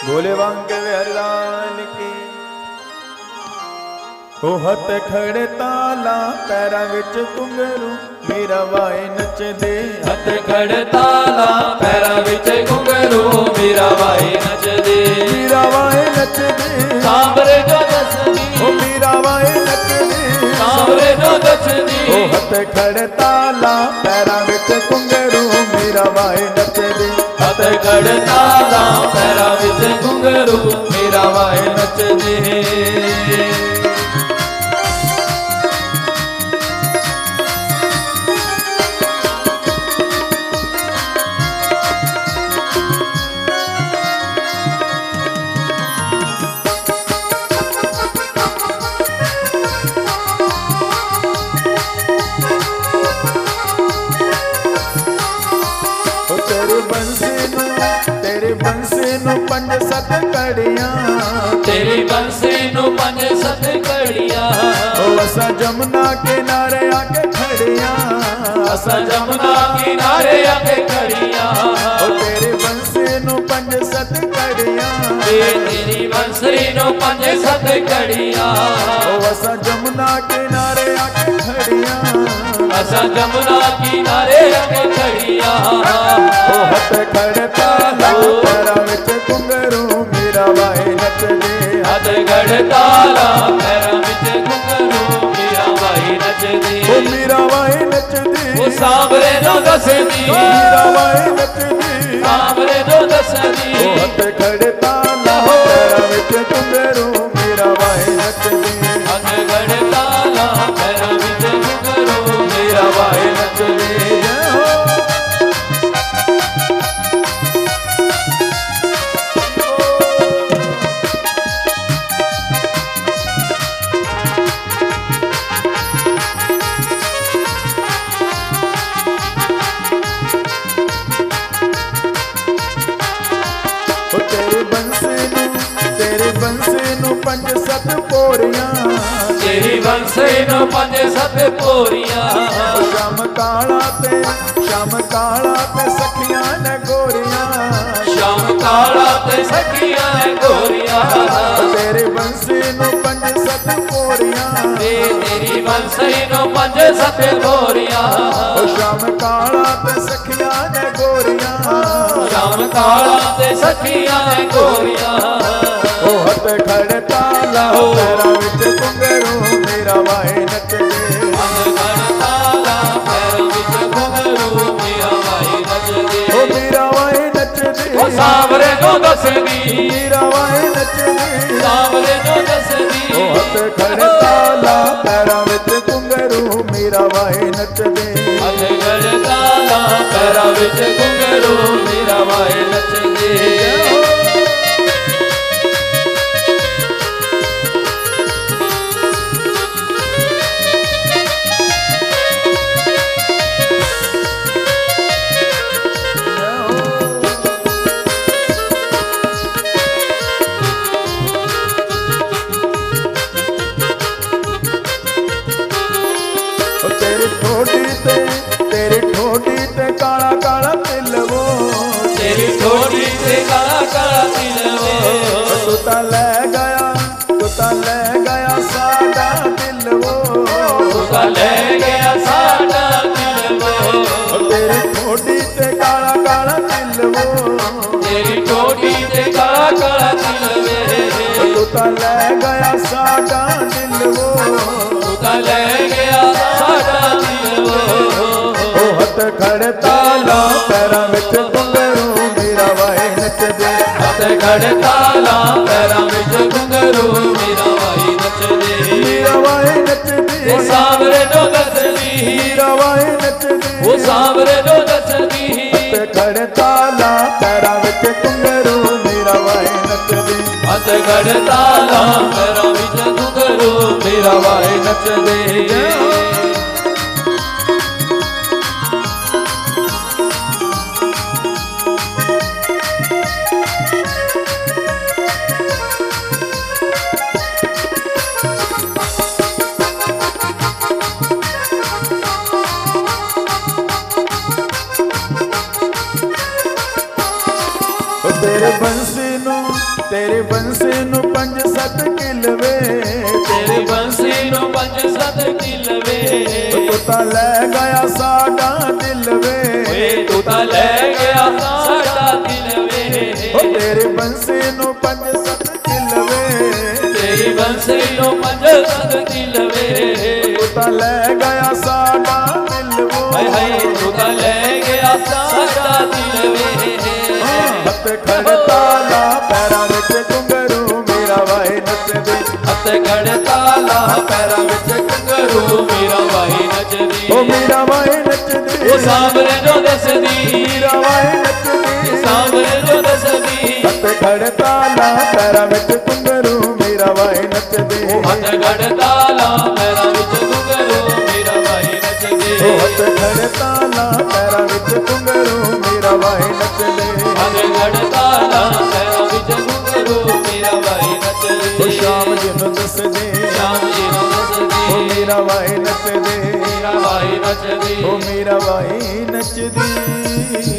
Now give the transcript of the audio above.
भोले बांके हरलाल की। ओ हथ खड़े ताला पैरां विच घुंघरू मीरा वाए नचदे। हथ खड़े ताला पैरां विच घुंघरू मीरा वाए नचदे। मीरा वाए नचदे सांवरे जो दसदी। ओ मीरा वाए नचदे सांवरे जो दसदी। ओ हथ खड़े ताला पैरां विच घुंघरू मीरा वाए नचदे। हथ खड़े ताला पैरां विच घुंघरू मीरा वाए नचदे। तेरी बंसी नू पंज सत कड़ियां। तेरी बंसी नू पंज सत कड़ियां। ओ असा जमुना किनारे आके खड़ियां। असा जमुना किनारे आके खड़ियां। ओ तेरी बंसी नू पंज सत कड़ियां। तेरी बंसी नू पंज सत कड़ियां। ओ असा जमुना किनारे आके खड़ियां। असा जमुना किनारे आके खड़ियां। ओ हथ खड़े ताला पैरां विच घुंघरू मीरा वाए नचदे। हथ खड़े ताला पैरां विच घुंघरू मीरा वाए नचदे। ओ मीरा वाए नचदे ओ सांवरे जो दसदी। मीरा वाए नचदे सांवरे जो दसदी। ओ हथ खड़े ताला पैरां विच घुंघरू मीरा वाए नचदे। हथ खड़े ताला पैरां विच घुंघरू मीरा वाए नचदे। तेरी बंसी नू पंज सत पोरियां। तेरी बंसी नू पंज सत पोरियां। श्याम काला ते सखियां ने गोरियां। श्याम काला ते सखियां ने गोरियां। तेरी बंसी नू पंज सत पोरियां। तेरी बंसी नू पंज सत गोरियां। श्याम काला ते सखियां ने गोरियां। श्याम काला ते सखियां ने गोरियां। ओ हथ खड़े ताला पैरां विच घुंघरू मीरा वाए नचदे। हथ खड़े ताला पैरां विच घुंघरू मीरा वाए नचदे। ओ मीरा वाए नचदे ओ सांवरे जो दसदी। मीरा वाए नचदे सांवरे जो दसदी। ओ हथ खड़े ताला पैरां विच घुंघरू मीरा वाए नचदे। हथ खड़े ताला पैरां विच घुंघरू मीरा वाए नचदे। तेरी ठोडी ते काला काला तिल वो। तेरी ठोडी ते काला काला तिल वो। तू ता ले गया साडा दिल वो। तू ता ले गया साडा दिल वो। तेरी ठोडी ते काला काला तिल वो। तेरी ठोडी ते काला काला तिल वे। तू ता ले गया साडा दिल वो। तू ता ले गया साडा दिल वो। ओ हथ खड़े ताला पैरां विच घुंघरू मीरा वाए नचदे। हथ खड़े ताला पैरां विच घुंघरू मीरा वाए नचदे। मीरा वाए नचदे ओ सांवरे जो दसदी। मीरा वाए नचदे ओ सांवरे जो दसदी। हथ खड़े ताला पैरां विच घुंघरू मीरा वाए नचदे। हथ खड़े ताला पैरां विच घुंघरू मीरा वाए नचदे। तेरे बंसी नू सत किलवे तेरी बंसी नो पंज सत किलवे तू ता ले गया साडा दिल वे तू ता ले गया साडा दिल वे तेरी बंसी नो पंज सत किलवे तेरी बंसी नो पंज सत किलवे तू ता ले गया साडा दिल वो हाय तू ता ले गया साडा दिल वे हथ खड़ताला पैरां विच घुंघरू मेरा वाहे नचदे हथ खड़ताला पैरां विच घुंघरू मेरा वाहे नचदी ओ मेरा वाहे नचदे ओ सामने जो दसदी मेरा वाहे नचदे सामने जो दसदी हथ खड़ताला पैरां विच घुंघरू मेरा वाहे नचदे हथ खड़ताला पैरां विच घुंघरू मेरा वाहे नचदी ओ हथ खड़ताला पैरां विच घुंघरू मेरा वाहे नचदे हथ खड़ताला पैरां विच घुंघरू मेरा वाहे नचदी ओ शाम जिन दसदे शाम जी नु दसदी ओ मेरा वाहे नचदे मेरा वाहे नचदी ओ मेरा वाहे नचदी